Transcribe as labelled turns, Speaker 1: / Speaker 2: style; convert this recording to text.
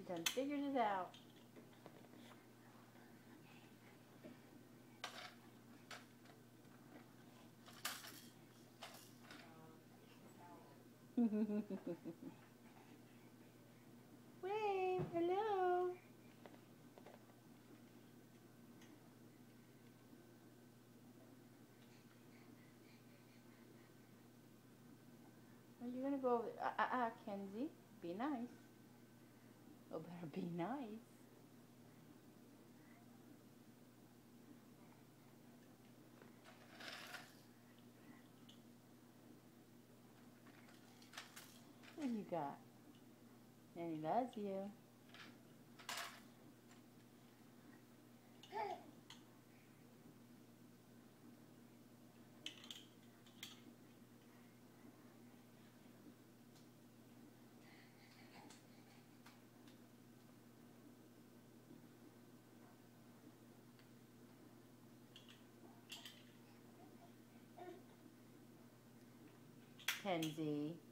Speaker 1: done figured it out. Wave, hello. Are you gonna go over? Kenzie, be nice. Oh, better be nice. What you got? And he loves you. Kenzie.